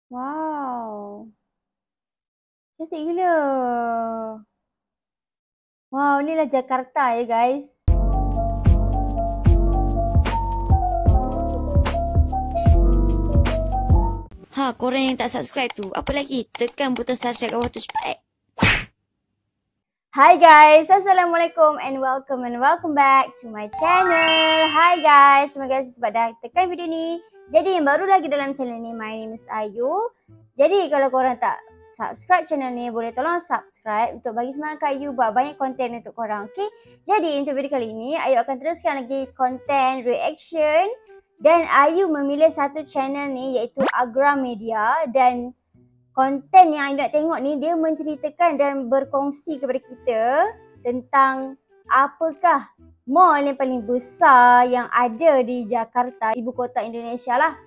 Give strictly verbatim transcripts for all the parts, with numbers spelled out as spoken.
Wow. Cantik gila. Wow, inilah Jakarta ya guys. Ha, korang yang tak subscribe tu, apa lagi? Tekan butang subscribe kat bawah tu cepat. Hi guys, Assalamualaikum and welcome and welcome back to my channel. Hi guys, terima kasih sebab dah tekan video ni. Jadi yang baru lagi dalam channel ni, my name is Ayu. Jadi kalau korang tak subscribe channel ni, boleh tolong subscribe untuk bagi semangat kat Ayu buat banyak konten untuk korang, okay? Jadi untuk video kali ni, Ayu akan teruskan lagi konten reaction. Dan Ayu memilih satu channel ni iaitu Agra Media, dan konten yang Ayu nak tengok ni dia menceritakan dan berkongsi kepada kita tentang apakah mall yang paling besar yang ada di Jakarta, ibu kota Indonesia lah.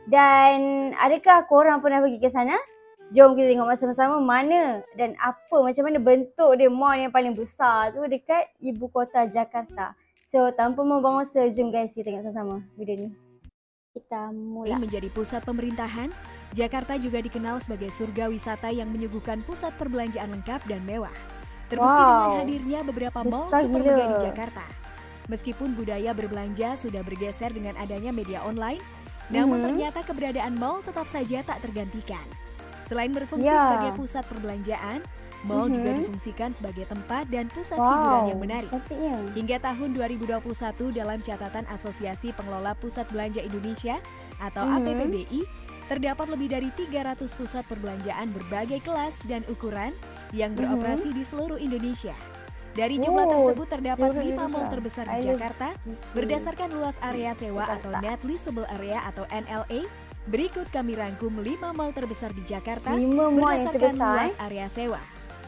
Dan adakah korang pernah pergi ke sana? Jom kita tengok sama-sama mana dan apa, macam mana bentuk dia mall yang paling besar tu dekat ibu kota Jakarta. So tanpa membuang masa, jom guys kita tengok sama-sama video ni. Kita mula. Menjadi pusat pemerintahan, Jakarta juga dikenal sebagai surga wisata yang menyuguhkan pusat perbelanjaan lengkap dan mewah. Terbukti Wow, dengan hadirnya beberapa mall besar super gila. mega di Jakarta. Meskipun budaya berbelanja sudah bergeser dengan adanya media online, namun Mhm. ternyata keberadaan mall tetap saja tak tergantikan. Selain berfungsi Ya. sebagai pusat perbelanjaan, mall juga Mhm. difungsikan sebagai tempat dan pusat hiburan Wow, yang menarik. cantiknya. Hingga tahun dua ribu dua puluh satu dalam catatan Asosiasi Pengelola Pusat Belanja Indonesia atau Mhm. A P P B I, terdapat lebih dari tiga ratus pusat perbelanjaan berbagai kelas dan ukuran yang beroperasi di seluruh Indonesia. Dari jumlah Oh, tersebut terdapat seluruh lima mall Indonesia. terbesar I di love Jakarta G K. berdasarkan luas area sewa atau Jakarta. Net Leasable Area atau N L A. Berikut kami rangkum lima mall terbesar di Jakarta Lima mall yang berdasarkan terbesar, luas eh? area sewa.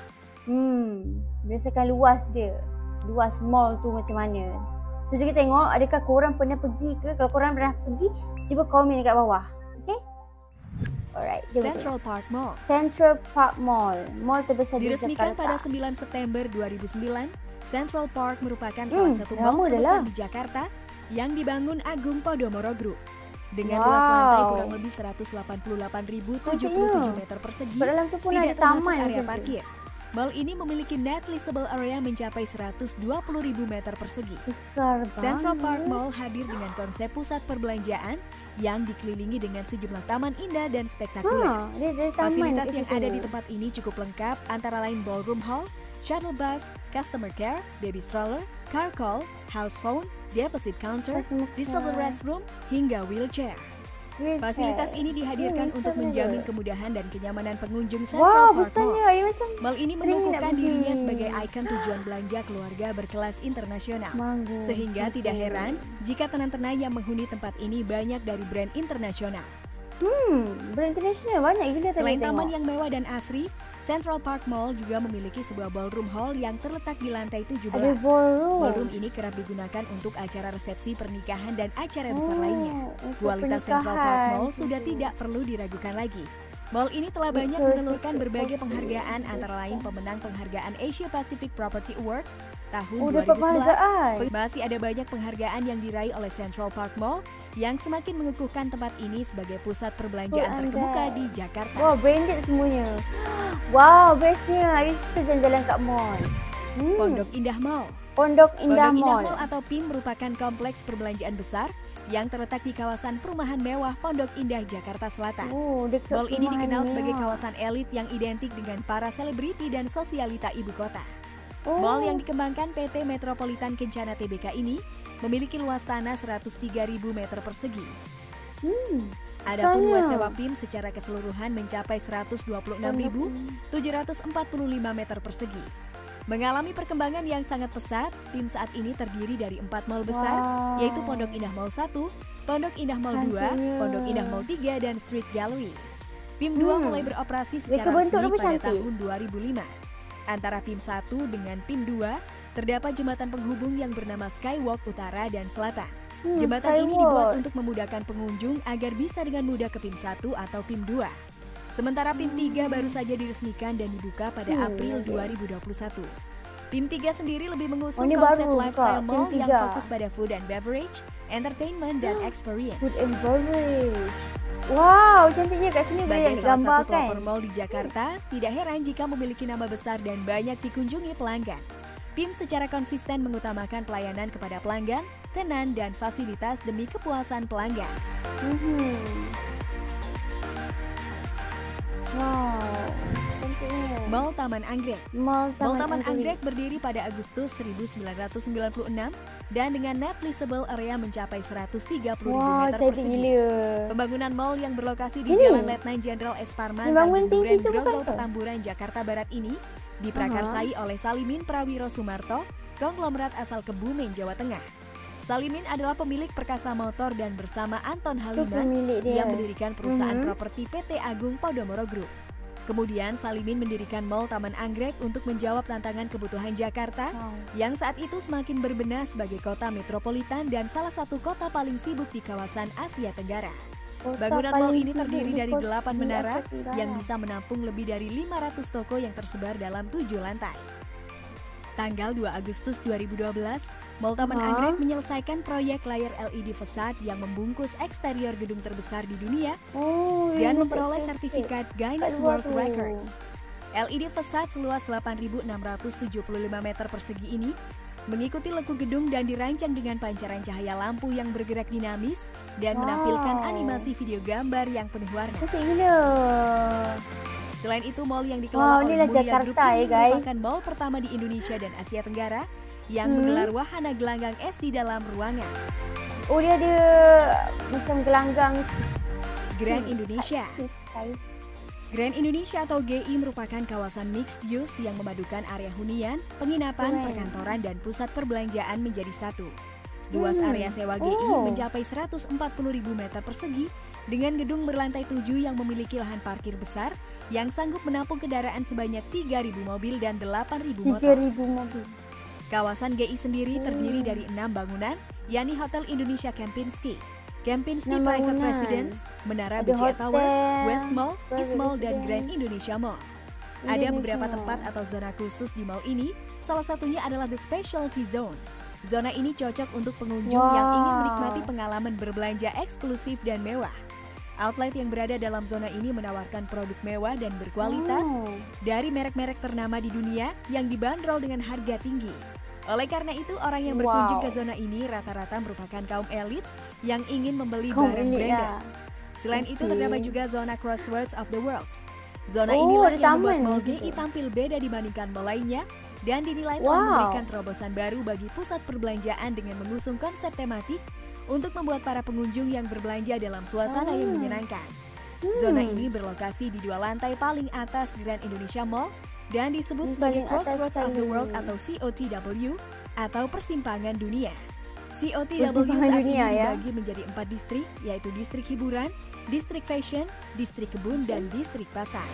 Hmm, berdasarkan luas dia. Luas mall tu macam mana. So jom kita tengok adakah korang pernah pergi ke. Kalau korang pernah pergi, cuba komen dekat bawah. Okay? Alright, jom kita Central Park Mall tengok. Central Park Mall. Mall terbesar di diresmikan pada Jakarta. sembilan September dua ribu sembilan. Central Park merupakan Hmm, salah satu lama mall dah terbesar lah. di Jakarta yang dibangun Agung Podomoro Group. Dengan Wow. luas lantai kurang lebih seratus delapan puluh delapan ribu tujuh puluh tujuh meter persegi, Sebab dalam tu pun tidak ada termasuk taman area macam tu. parkir. Mall ini memiliki net leasable area mencapai seratus dua puluh ribu meter persegi. Besar banget. Central Park Mall hadir dengan konsep pusat perbelanjaan yang dikelilingi dengan sejumlah taman indah dan spektakuler. Ha, dia dari taman Fasilitas kat yang situ. ada di tempat ini cukup lengkap, antara lain ballroom hall, shuttle bus, customer care, baby stroller, car call, house phone, deposit counter, Customer disabled care. restroom, hingga wheelchair. Wheelchair. Fasilitas ini dihadirkan Hmm, untuk wheelchair menjamin ada. kemudahan dan kenyamanan pengunjung Wow, Central Park besarnya. Mall. Ayu macam Mall ini Teringin nak mengukuhkan pergi. dirinya sebagai ikon tujuan belanja keluarga berkelas internasional. Mangga. Sehingga cantik. tidak heran jika tenan-tenan yang menghuni tempat ini banyak dari brand internasional. Hmm, brand international banyak gila tadi Selain tengok. taman yang mewah dan asri, Central Park Mall juga memiliki sebuah ballroom hall yang terletak di lantai tujuh ada belas. ballroom. Ballroom ini kerap digunakan untuk acara resepsi pernikahan dan acara besar Oh, lainnya. untuk Kualitas Central Park pernikahan. Mall sudah Gitu. tidak perlu diragukan lagi. Mall ini telah banyak Victoria's menelurkan Secret berbagai Porsche. penghargaan, antara lain pemenang penghargaan Asia Pacific Property Awards tahun Oh, dua dapat ribu sebelas. penghargaan. Masih ada banyak penghargaan yang diraih oleh Central Park Mall yang semakin mengukuhkan tempat ini sebagai pusat perbelanjaan Oh, terkemuka andai. di Jakarta. Wow, branded semuanya. Wow, bestnya. Ayu suka jalan-jalan kat mall. Hmm. Pondok Indah Mall. Pondok Indah Pondok Indah Mall. Mall atau P I M merupakan kompleks perbelanjaan besar yang terletak di kawasan perumahan mewah Pondok Indah, Jakarta Selatan. Oh, dekat Mall ini perumahan dikenal sebagai mewah. kawasan elit yang identik dengan para selebriti dan sosialita ibu kota. Oh. Mall yang dikembangkan P T Metropolitan Kencana T B K ini memiliki luas tanah seratus tiga ribu meter persegi. Hmm. Adapun luas besarnya. sewa P I M secara keseluruhan mencapai seratus dua puluh enam ribu tujuh ratus empat puluh lima meter persegi. Mengalami perkembangan yang sangat pesat, P I M saat ini terdiri dari empat mall besar, Wow. yaitu Pondok Indah Mall satu, Pondok Indah Mall dua, Cantiknya. Pondok Indah Mall tiga, dan Street Gallery. P I M dua Hmm. mulai beroperasi Dia secara kebentuk resmi rupa pada cantik. tahun dua ribu lima. Antara P I M satu dengan P I M dua, terdapat jembatan penghubung yang bernama Skywalk Utara dan Selatan. Hmm, Jembatan ini Skywalk. dibuat untuk memudahkan pengunjung agar bisa dengan mudah ke P I M satu atau P I M dua. Sementara P I M tiga baru saja diresmikan dan dibuka pada Hmm, April oke. dua ribu dua puluh satu. P I M tiga sendiri lebih Oh, mengusung ini konsep baru buka, lifestyle P I M mall yang tiga. fokus pada food and beverage, entertainment, dan experience. Food and beverage. Wow, cantiknya kat sini boleh Sebagai salah gambar satu kan. pelopor mall di Jakarta, tidak heran jika memiliki nama besar dan banyak dikunjungi pelanggan. P I M secara konsisten mengutamakan pelayanan kepada pelanggan, tenan, dan fasilitas demi kepuasan pelanggan. Mhm. Wow, cantiknya. Mall Taman Anggrek. Mall Mall Taman, Taman Anggrek. Anggrek berdiri pada Agustus seribu sembilan ratus sembilan puluh enam dan dengan net leasable area mencapai seratus tiga puluh ribu Wow, meter cantik persegi. gila. Pembangunan mall yang berlokasi di Ini? Jalan Letnan Jenderal S. Parman, Ini bangunan Tanjung tinggi Duren, itu bukan Grogol, ke? Petamburan, Jakarta Barat ini diprakarsai oleh Salimin Prawiro Sumarto, konglomerat asal Kebumen, Jawa Tengah. Salimin adalah pemilik Perkasa Motor dan bersama Anton Itu Haliman pemilik dia. ia mendirikan perusahaan Mhm. properti P T Agung Podomoro Group. Kemudian Salimin mendirikan Mall Taman Anggrek untuk menjawab tantangan kebutuhan Jakarta Wow. yang saat itu semakin berbenah sebagai kota metropolitan dan salah satu kota paling sibuk di kawasan Asia Tenggara. Kota Bangunan mall paling ini sibuk terdiri di dari kota- delapan di menara Asia Tenggara. yang bisa menampung lebih dari lima ratus toko yang tersebar dalam tujuh lantai. Tanggal dua Agustus dua ribu dua belas, Mall Taman Hah? Anggrek menyelesaikan proyek layar L E D fasad yang membungkus eksterior gedung terbesar di dunia Oh, dan ini memperoleh fantastic. sertifikat Guinness Kat luar World tu. Records. L E D fasad seluas delapan ribu enam ratus tujuh puluh lima meter persegi ini mengikuti lekuk gedung dan dirancang dengan pancaran cahaya lampu yang bergerak dinamis dan menampilkan Wow. animasi video gambar yang penuh warna. Cantik gila. Selain itu, mall yang Wow, dikelola oleh inilah Mulia Jakarta Group ini ya, guys. merupakan mall pertama di Indonesia dan Asia Tenggara yang Hmm. menggelar wahana gelanggang es di dalam ruangan. Oh, dia ada macam gelanggang Grand cheese, Indonesia. cheese, guys. Grand Indonesia atau G I merupakan kawasan mixed use yang memadukan area hunian, penginapan, Keren. perkantoran, dan pusat perbelanjaan menjadi satu. Luas Hmm. area sewa G I Oh. mencapai seratus empat puluh ribu meter persegi dengan gedung berlantai tujuh yang memiliki lahan parkir besar yang sanggup menampung kendaraan sebanyak tiga ribu mobil dan delapan ribu tiga motor. ribu mobil. Kawasan G I sendiri terdiri Hmm. dari enam bangunan, yakni Hotel Indonesia Kempinski, Kempinski Enam Private bangunan. Residence, Menara Ada B C A Tower, hotel, West Mall, East private Mall, dan residence. Grand Indonesia Mall. Ada Indonesia beberapa Mall. tempat atau zona khusus di mall ini, salah satunya adalah The Specialty Zone. Zona ini cocok untuk pengunjung yang ingin Wow. menikmati pengalaman berbelanja eksklusif dan mewah. Outlet yang berada dalam zona ini menawarkan produk mewah dan berkualitas Oh. dari merek-merek ternama di dunia yang dibanderol dengan harga tinggi. Oleh karena itu, orang yang berkunjung Wow. ke zona ini rata-rata merupakan kaum elit yang ingin membeli Kaum barang elit branded. lah. Selain itu, Oke. terdapat juga zona Crossroads of the World. Zona Oh, inilah ada yang membuat taman mall di G I situ. tampil beda dibandingkan mall lainnya dan dinilai telah Wow. memberikan terobosan baru bagi pusat perbelanjaan dengan mengusung konsep tematik untuk membuat para pengunjung yang berbelanja dalam suasana yang Ah. menyenangkan. Hmm. Zona ini berlokasi di dua lantai paling atas Grand Indonesia Mall dan disebut Di sebagai paling atas Crossroads of the sekali. World atau C O T W atau Persimpangan Dunia. C O T W Persimpangan saat dunia, ini ya. dibagi menjadi empat distrik, yaitu distrik hiburan, distrik fashion, distrik kebun, dan distrik pasar.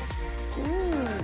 Hmm.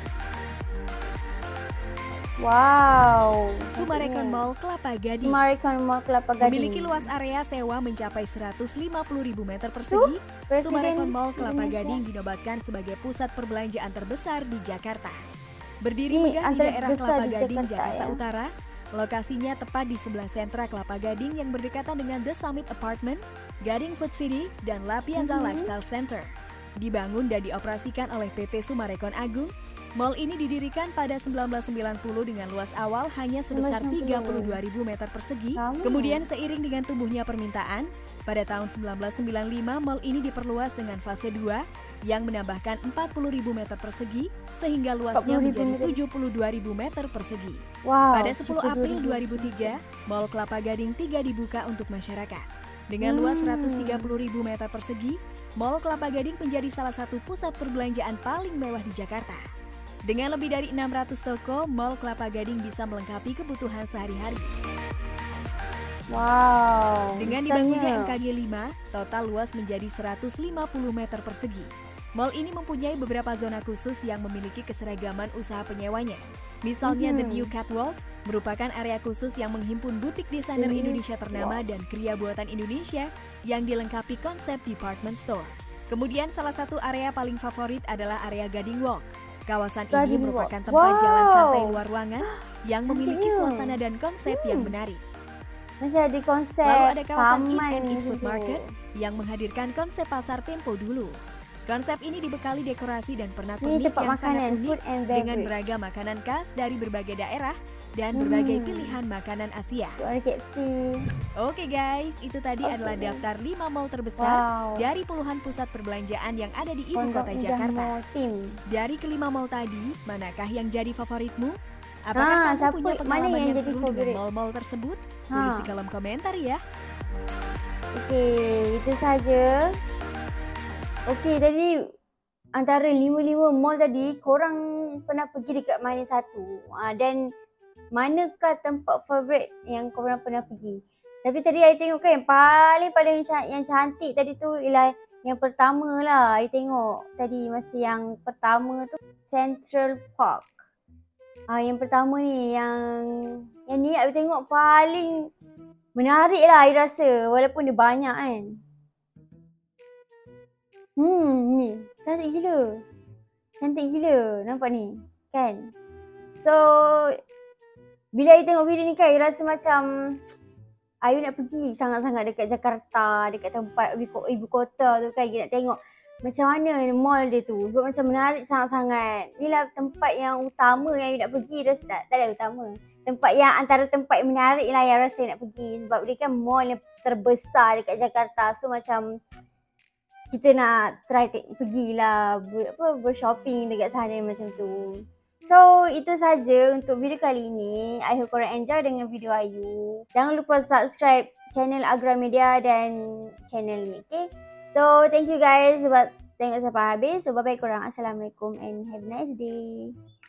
Wow. Sumarekon cantiknya. Mall Kelapa Gading Sumarekon Mall Kelapa Gading. memiliki luas area sewa mencapai seratus lima puluh ribu meter persegi. Presiden Sumarekon Mall Kelapa Indonesia. Gading dinobatkan sebagai pusat perbelanjaan terbesar di Jakarta. Berdiri Ini megah di antara daerah besar Kelapa di Gading, Jakarta, Jakarta ya. Utara. Lokasinya tepat di sebelah sentra Kelapa Gading yang berdekatan dengan The Summit Apartment, Gading Food City, dan La Piazza Mhm. Lifestyle Center. Dibangun dan dioperasikan oleh P T Sumarekon Agung, mall ini didirikan pada seribu sembilan ratus sembilan puluh dengan luas awal hanya sebesar tiga puluh dua ribu meter persegi. Sama. Kemudian seiring dengan tumbuhnya permintaan, pada tahun seribu sembilan ratus sembilan puluh lima mall ini diperluas dengan fase dua yang menambahkan empat puluh ribu meter persegi sehingga luasnya empat puluh ribu menjadi meter. tujuh puluh dua ribu meter persegi. Wow. Pada sepuluh April dua tujuh puluh ribu tiga, Mall Kelapa Gading tiga dibuka untuk masyarakat. Dengan luas Hmm. seratus tiga puluh ribu meter persegi, Mall Kelapa Gading menjadi salah satu pusat perbelanjaan paling mewah di Jakarta. Dengan lebih dari enam ratus toko, Mall Kelapa Gading bisa melengkapi kebutuhan sehari-hari. Wow. Dengan besarnya. dibangunnya M K G lima, total luas menjadi seratus lima puluh meter persegi. Mall ini mempunyai beberapa zona khusus yang memiliki keseragaman usaha penyewanya. Misalnya The Mhm. New Catwalk merupakan area khusus yang menghimpun butik desainer The New Indonesia ternama Catwalk. dan kriya buatan Indonesia yang dilengkapi konsep department store. Kemudian salah satu area paling favorit adalah area Gading Walk. Kawasan ini Gading merupakan Walk. tempat jalan Wow. santai luar ruangan yang memiliki Cantiknya. suasana dan konsep yang Hmm. menarik. Macam ada konsep Lalu ada kawasan Eat taman and Eat di Food situ. Market yang menghadirkan konsep pasar tempo dulu. Konsep ini dibekali dekorasi dan Ini pernak-pernik tempat yang sangat makanan, unik food and dengan beverage. beragam makanan khas dari berbagai daerah dan berbagai Hmm. pilihan makanan Asia. Tu ada K F C. Oke guys, itu tadi Oke. adalah daftar lima mall terbesar Wow. dari puluhan pusat perbelanjaan yang ada di ibu Pondok kota Indah Jakarta. Mall Team. Dari kelima mall tadi, manakah yang jadi favoritmu? Ah, Apakah kamu siapa- punya mana pengalaman yang yang jadi seru favorit? dengan mall-mall tersebut? Tulis Ha. di kolom komentar ya. Okey, itu saja. Okey, tadi antara lima-lima mall tadi, korang pernah pergi dekat mana satu? Ah, dan manakah tempat favourite yang korang pernah pergi? Tapi tadi I tengok kan yang paling-paling ca- yang cantik tadi tu ialah yang pertama lah. I tengok tadi masa yang pertama tu Central Park. Ah, yang pertama ni yang yang ni I tengok paling menarik lah I rasa walaupun dia banyak kan. Hmm, ni cantik gila. Cantik gila nampak ni kan. So bila I tengok video ni kan I rasa macam I nak pergi sangat-sangat dekat Jakarta, dekat tempat ibu, ibu kota tu kan. I nak tengok macam mana mall dia tu. Sebab macam menarik sangat-sangat. Ni lah tempat yang utama yang I nak pergi. Rasa tak, tak ada utama. Tempat yang antara tempat yang menarik lah yang rasa I nak pergi. Sebab dia kan mall yang terbesar dekat Jakarta. So macam kita nak try te- pergilah ber, apa, bershopping dekat sana macam tu. So itu saja untuk video kali ini. I hope korang enjoy dengan video Ayu. Jangan lupa subscribe channel Agramedia dan channel ni, okay? So thank you guys sebab tengok sampai habis. So bye bye korang. Assalamualaikum and have a nice day.